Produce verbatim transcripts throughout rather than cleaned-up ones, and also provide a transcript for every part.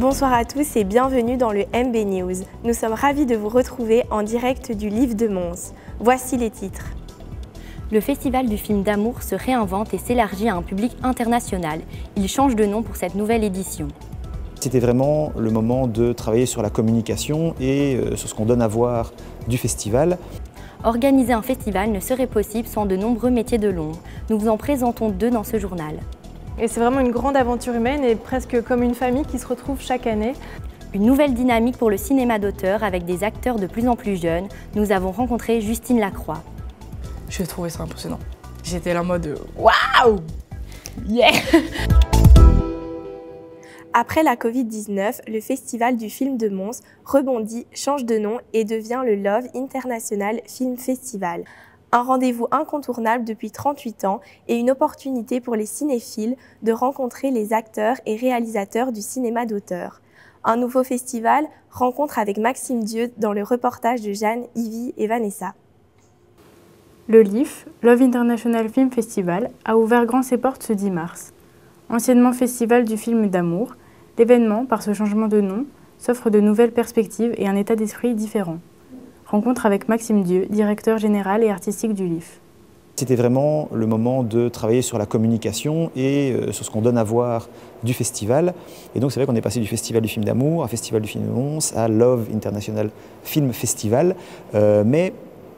Bonsoir à tous et bienvenue dans le M B News. Nous sommes ravis de vous retrouver en direct du Livre de Mons. Voici les titres. Le Festival du film d'amour se réinvente et s'élargit à un public international. Il change de nom pour cette nouvelle édition. C'était vraiment le moment de travailler sur la communication et sur ce qu'on donne à voir du festival. Organiser un festival ne serait possible sans de nombreux métiers de l'ombre. Nous vous en présentons deux dans ce journal. Et c'est vraiment une grande aventure humaine et presque comme une famille qui se retrouve chaque année. Une nouvelle dynamique pour le cinéma d'auteur avec des acteurs de plus en plus jeunes. Nous avons rencontré Justine Lacroix. Je trouvais ça impressionnant. J'étais là en mode waouh! Yeah! Après la Covid dix-neuf, le Festival du film de Mons rebondit, change de nom et devient le Love International Film Festival. Un rendez-vous incontournable depuis trente-huit ans et une opportunité pour les cinéphiles de rencontrer les acteurs et réalisateurs du cinéma d'auteur. Un nouveau festival, rencontre avec Maxime Dieu dans le reportage de Jeanne, Ivy et Vanessa. Le L I F, Love International Film Festival, a ouvert grand ses portes ce dix mars. Anciennement Festival du film d'amour, l'événement, par ce changement de nom, s'offre de nouvelles perspectives et un état d'esprit différent. Rencontre avec Maxime Dieu, directeur général et artistique du L I F. C'était vraiment le moment de travailler sur la communication et sur ce qu'on donne à voir du festival. Et donc c'est vrai qu'on est passé du Festival du film d'amour à Festival du film de Mons à Love International Film Festival. Euh, mais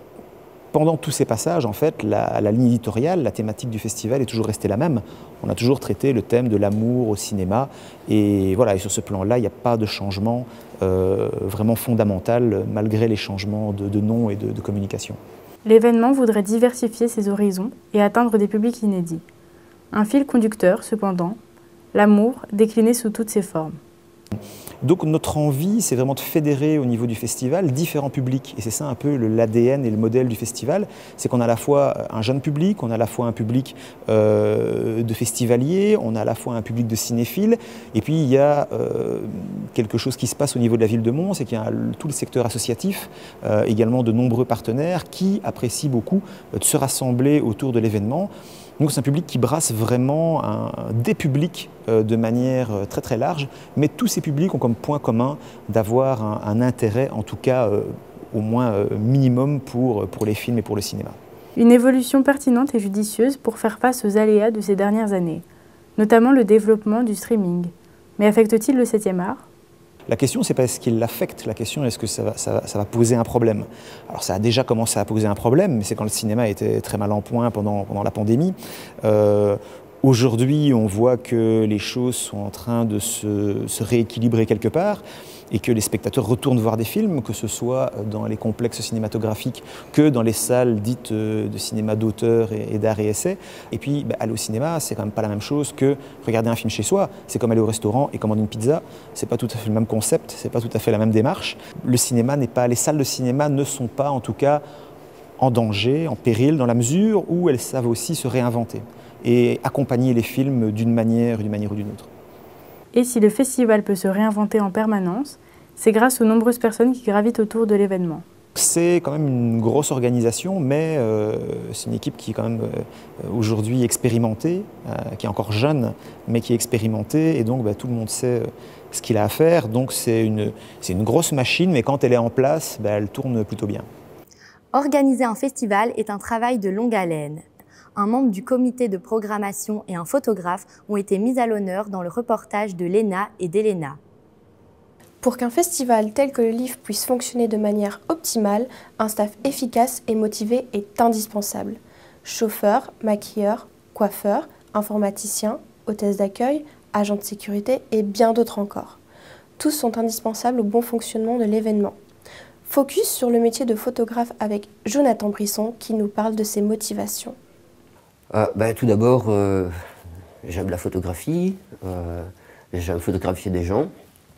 pendant tous ces passages, en fait, la, la ligne éditoriale, la thématique du festival est toujours restée la même. On a toujours traité le thème de l'amour au cinéma. Et voilà, et sur ce plan-là, il n'y a pas de changement euh, vraiment fondamental, malgré les changements de, de nom et de, de communication. L'événement voudrait diversifier ses horizons et atteindre des publics inédits. Un fil conducteur, cependant, l'amour décliné sous toutes ses formes. Donc notre envie, c'est vraiment de fédérer au niveau du festival différents publics. Et c'est ça un peu l'A D N et le modèle du festival. C'est qu'on a à la fois un jeune public, on a à la fois un public euh, de festivaliers, on a à la fois un public de cinéphiles. Et puis il y a euh, quelque chose qui se passe au niveau de la ville de Mons, c'est qu'il y a tout le secteur associatif, euh, également de nombreux partenaires qui apprécient beaucoup de se rassembler autour de l'événement. Donc c'est un public qui brasse vraiment un, des publics euh, de manière euh, très très large, mais tous ces publics ont comme point commun d'avoir un, un intérêt, en tout cas euh, au moins euh, minimum pour, pour les films et pour le cinéma. Une évolution pertinente et judicieuse pour faire face aux aléas de ces dernières années, notamment le développement du streaming. Mais affecte-t-il le septième art ? La question, c'est pas est-ce qu'il l'affecte, la question est-ce que ça va, ça, va, ça va poser un problème. Alors ça a déjà commencé à poser un problème, mais c'est quand le cinéma était très mal en point pendant, pendant la pandémie. Euh, Aujourd'hui, on voit que les choses sont en train de se, se rééquilibrer quelque part et que les spectateurs retournent voir des films, que ce soit dans les complexes cinématographiques que dans les salles dites de cinéma d'auteur et, et d'art et essai. Et puis, bah, aller au cinéma, c'est quand même pas la même chose que regarder un film chez soi. C'est comme aller au restaurant et commander une pizza. C'est pas tout à fait le même concept, c'est pas tout à fait la même démarche. Le cinéma n'est pas, les salles de cinéma ne sont pas, en tout cas, en danger, en péril, dans la mesure où elles savent aussi se réinventer et accompagner les films d'une manière, d'une manière ou d'une autre. Et si le festival peut se réinventer en permanence, c'est grâce aux nombreuses personnes qui gravitent autour de l'événement. C'est quand même une grosse organisation, mais euh, c'est une équipe qui est quand même euh, aujourd'hui expérimentée, euh, qui est encore jeune, mais qui est expérimentée, et donc bah, tout le monde sait euh, ce qu'il a à faire. Donc c'est une, c'est une grosse machine, mais quand elle est en place, bah, elle tourne plutôt bien. Organiser un festival est un travail de longue haleine. Un membre du comité de programmation et un photographe ont été mis à l'honneur dans le reportage de Léna et d'Elena. Pour qu'un festival tel que le L I F puisse fonctionner de manière optimale, un staff efficace et motivé est indispensable. Chauffeurs, maquilleurs, coiffeurs, informaticiens, hôtesses d'accueil, agents de sécurité et bien d'autres encore. Tous sont indispensables au bon fonctionnement de l'événement. Focus sur le métier de photographe avec Jonathan Brisson qui nous parle de ses motivations. Euh, ben, tout d'abord, euh, j'aime la photographie, euh, j'aime photographier des gens.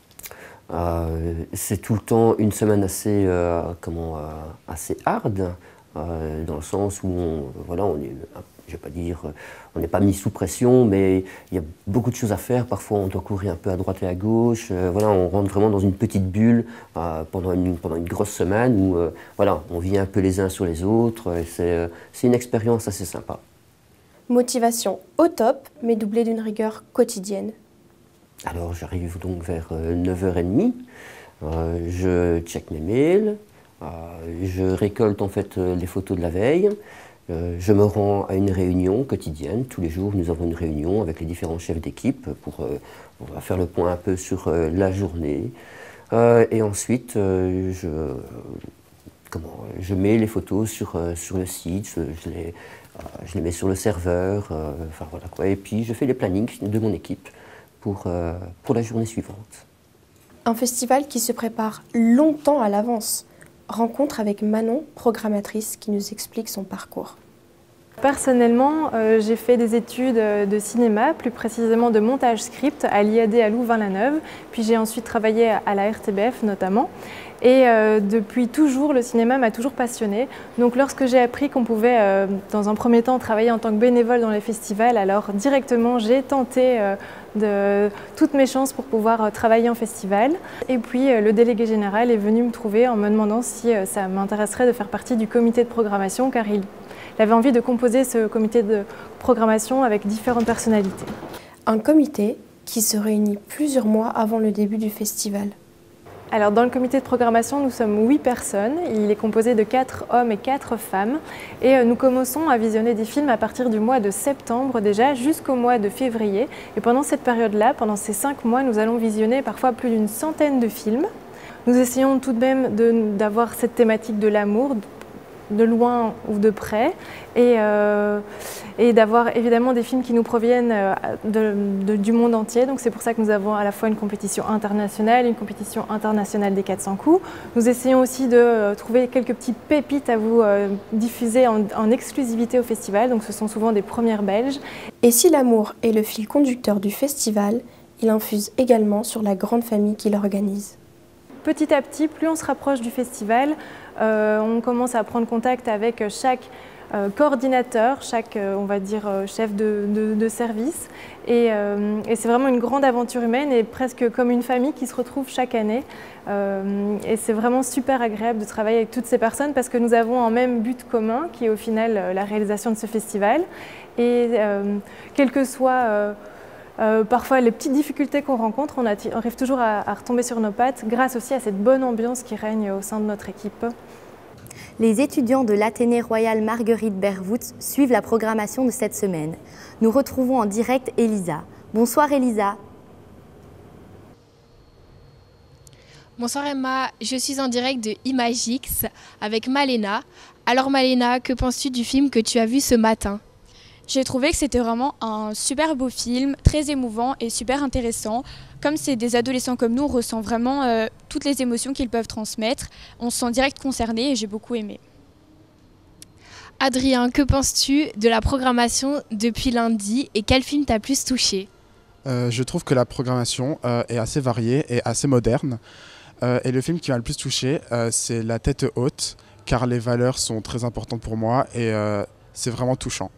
Euh, c'est tout le temps une semaine assez, euh, comment, euh, assez hard, euh, dans le sens où on, voilà, on est, je vais pas dire, on n'est pas mis sous pression, mais il y a beaucoup de choses à faire. Parfois, on doit courir un peu à droite et à gauche. Euh, voilà, on rentre vraiment dans une petite bulle euh, pendant, une, pendant une grosse semaine où euh, voilà, on vit un peu les uns sur les autres. C'est euh, une expérience assez sympa. Motivation au top, mais doublée d'une rigueur quotidienne. Alors j'arrive donc vers euh, neuf heures trente, euh, je check mes mails, euh, je récolte en fait euh, les photos de la veille, euh, je me rends à une réunion quotidienne. Tous les jours nous avons une réunion avec les différents chefs d'équipe pour, euh, on va faire le point un peu sur euh, la journée. Euh, et ensuite euh, je, euh, comment, je mets les photos sur, euh, sur le site, je, je, les, euh, je les mets sur le serveur, euh, enfin, voilà, quoi. Et puis je fais les plannings de mon équipe pour, euh, pour la journée suivante. Un festival qui se prépare longtemps à l'avance. Rencontre avec Manon, programmatrice, qui nous explique son parcours. Personnellement, euh, j'ai fait des études de cinéma, plus précisément de montage script à l'I A D à Louvain-la-Neuve, puis j'ai ensuite travaillé à la R T B F notamment. Et euh, depuis toujours, le cinéma m'a toujours passionnée. Donc lorsque j'ai appris qu'on pouvait, euh, dans un premier temps, travailler en tant que bénévole dans les festivals, alors directement j'ai tenté euh, de toutes mes chances pour pouvoir euh, travailler en festival. Et puis euh, le délégué général est venu me trouver en me demandant si euh, ça m'intéresserait de faire partie du comité de programmation, car il Il avait envie de composer ce comité de programmation avec différentes personnalités. Un comité qui se réunit plusieurs mois avant le début du festival. Alors dans le comité de programmation, nous sommes huit personnes. Il est composé de quatre hommes et quatre femmes. Et nous commençons à visionner des films à partir du mois de septembre déjà jusqu'au mois de février. Et pendant cette période-là, pendant ces cinq mois, nous allons visionner parfois plus d'une centaine de films. Nous essayons tout de même d'avoir cette thématique de l'amour, de loin ou de près, et, euh, et d'avoir évidemment des films qui nous proviennent de, de, du monde entier. Donc c'est pour ça que nous avons à la fois une compétition internationale, une compétition internationale des quatre cents coups. Nous essayons aussi de euh, trouver quelques petites pépites à vous euh, diffuser en, en exclusivité au festival, donc ce sont souvent des premières belges. Et si l'amour est le fil conducteur du festival, il infuse également sur la grande famille qui l'organise. Petit à petit, plus on se rapproche du festival, euh, on commence à prendre contact avec chaque euh, coordinateur, chaque, euh, on va dire, euh, chef de, de, de service. Et, euh, et c'est vraiment une grande aventure humaine et presque comme une famille qui se retrouve chaque année. Euh, et c'est vraiment super agréable de travailler avec toutes ces personnes parce que nous avons un même but commun qui est au final euh, la réalisation de ce festival. Et euh, quel que soit... Euh, Euh, parfois, les petites difficultés qu'on rencontre, on, on arrive toujours à, à retomber sur nos pattes grâce aussi à cette bonne ambiance qui règne au sein de notre équipe. Les étudiants de l'Athénée Royal Marguerite Bervoets suivent la programmation de cette semaine. Nous retrouvons en direct Elisa. Bonsoir Elisa. Bonsoir Emma, je suis en direct de Imagix avec Malena. Alors Malena, que penses-tu du film que tu as vu ce matin ? J'ai trouvé que c'était vraiment un super beau film, très émouvant et super intéressant. Comme c'est des adolescents comme nous, on ressent vraiment euh, toutes les émotions qu'ils peuvent transmettre. On se sent direct concerné et j'ai beaucoup aimé. Adrien, que penses-tu de la programmation depuis lundi et quel film t'a plus touché ? euh, Je trouve que la programmation euh, est assez variée et assez moderne. Euh, et le film qui m'a le plus touché, euh, c'est La tête haute, car les valeurs sont très importantes pour moi et euh, c'est vraiment touchant.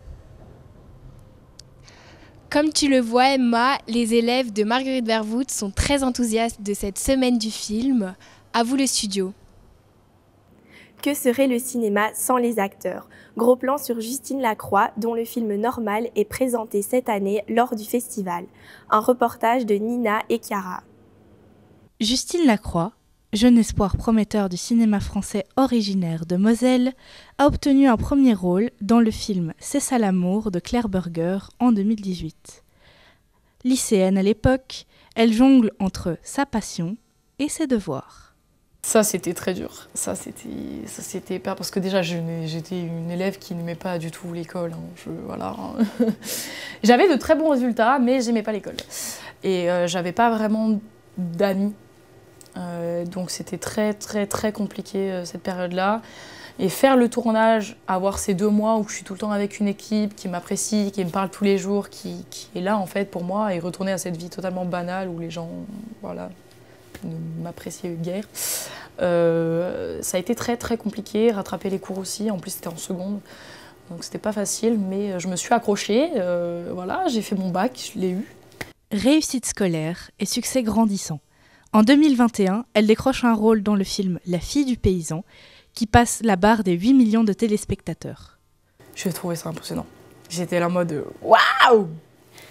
Comme tu le vois, Emma, les élèves de Marguerite Bervoets sont très enthousiastes de cette semaine du film. À vous le studio. Que serait le cinéma sans les acteurs ? Gros plan sur Justine Lacroix, dont le film Normal est présenté cette année lors du festival. Un reportage de Nina et Chiara. Justine Lacroix, jeune espoir prometteur du cinéma français originaire de Moselle, a obtenu un premier rôle dans le film C'est ça l'amour de Claire Burger en deux mille dix-huit. Lycéenne à l'époque, elle jongle entre sa passion et ses devoirs. Ça, c'était très dur. Ça, c'était, ça, c'était pas parce que déjà, j'étais une élève qui n'aimait pas du tout l'école. Hein. Je, voilà. J'avais de très bons résultats, mais j'aimais pas l'école. Et euh, j'avais pas vraiment d'amis. Euh, donc c'était très très très compliqué euh, cette période-là. Et faire le tournage, avoir ces deux mois où je suis tout le temps avec une équipe qui m'apprécie, qui me parle tous les jours, qui, qui est là en fait pour moi, et retourner à cette vie totalement banale où les gens, voilà, ne m'appréciaient guère. Euh, ça a été très très compliqué, rattraper les cours aussi, en plus c'était en seconde, donc c'était pas facile, mais je me suis accrochée, euh, voilà, j'ai fait mon bac, je l'ai eu. Réussite scolaire et succès grandissant. En deux mille vingt et un, elle décroche un rôle dans le film La fille du paysan, qui passe la barre des huit millions de téléspectateurs. Je trouvais ça impressionnant. J'étais là en mode « Waouh !»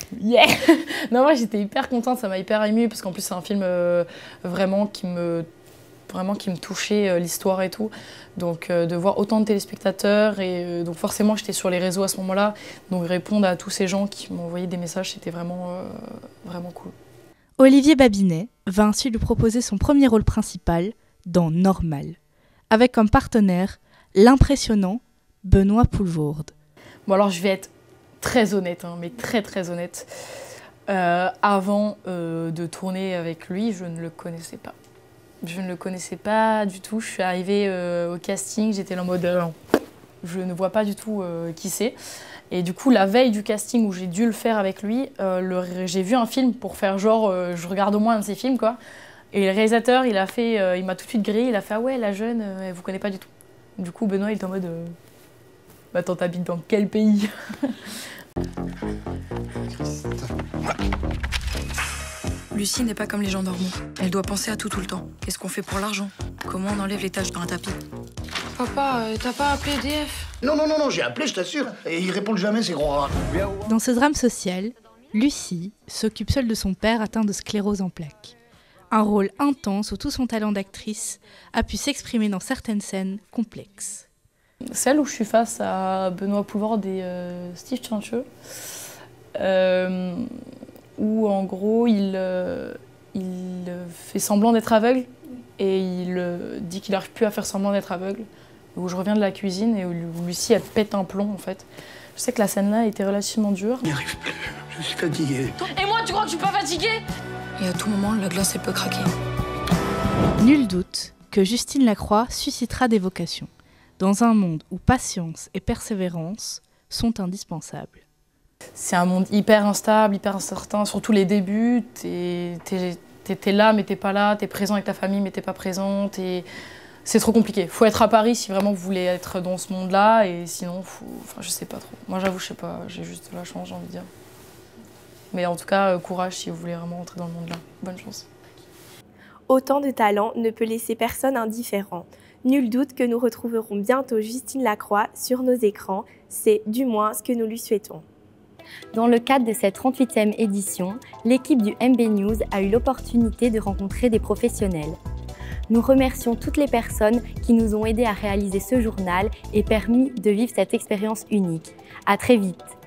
Yeah. Non, moi j'étais hyper contente, ça m'a hyper émue parce qu'en plus c'est un film euh, vraiment qui me vraiment qui me touchait, euh, l'histoire et tout. Donc euh, de voir autant de téléspectateurs et euh, donc forcément j'étais sur les réseaux à ce moment-là, donc répondre à tous ces gens qui m'ont envoyé des messages, c'était vraiment euh, vraiment cool. Olivier Babinet va ainsi lui proposer son premier rôle principal dans Normal, avec comme partenaire l'impressionnant Benoît Poelvoorde. Bon alors je vais être très honnête, hein, mais très très honnête. Euh, avant euh, de tourner avec lui, je ne le connaissais pas. Je ne le connaissais pas du tout. Je suis arrivée euh, au casting, j'étais là en mode euh, je ne vois pas du tout euh, qui c'est. Et du coup, la veille du casting où j'ai dû le faire avec lui, euh, j'ai vu un film pour faire genre euh, je regarde au moins un de ses films quoi. Et le réalisateur, il a fait, euh, il m'a tout de suite grillé, il a fait ah ouais la jeune, euh, elle vous connaît pas du tout. Du coup, Benoît il était en mode euh, bah, attends, t'habites dans quel pays? Lucie n'est pas comme les gens normaux. Elle doit penser à tout tout le temps. Qu'est-ce qu'on fait pour l'argent? Comment on enlève les taches dans un tapis? Papa, euh, t'as pas appelé E D F? Non, non, non, non, j'ai appelé, je t'assure. Et ils répondent jamais, ces gros rats. Dans ce drame social, Lucie s'occupe seule de son père atteint de sclérose en plaques. Un rôle intense où tout son talent d'actrice a pu s'exprimer dans certaines scènes complexes. Celle où je suis face à Benoît Poelvoorde et euh, Steve Tchincheux, euh, où en gros il, euh, il fait semblant d'être aveugle et il euh, dit qu'il n'arrive plus à faire semblant d'être aveugle. Où je reviens de la cuisine et où Lucie elle pète un plomb en fait. Je sais que la scène là était relativement dure. J'y arrive plus, je suis fatiguée. Et moi, tu crois que je suis pas fatiguée? Et à tout moment, la glace elle peut craquer. Nul doute que Justine Lacroix suscitera des vocations, dans un monde où patience et persévérance sont indispensables. C'est un monde hyper instable, hyper incertain, surtout les débuts. T'es, t'es, t'es, t'es là mais t'es pas là, t'es présent avec ta famille mais t'es pas présente. Et c'est trop compliqué. Faut être à Paris si vraiment vous voulez être dans ce monde-là et sinon, faut... enfin, je sais pas trop. Moi j'avoue, je sais pas, j'ai juste de la chance, j'ai envie de dire. Mais en tout cas, euh, courage si vous voulez vraiment entrer dans le monde-là. Bonne chance. Autant de talent ne peut laisser personne indifférent. Nul doute que nous retrouverons bientôt Justine Lacroix sur nos écrans. C'est du moins ce que nous lui souhaitons. Dans le cadre de cette trente-huitième édition, l'équipe du M B News a eu l'opportunité de rencontrer des professionnels. Nous remercions toutes les personnes qui nous ont aidés à réaliser ce journal et permis de vivre cette expérience unique. À très vite.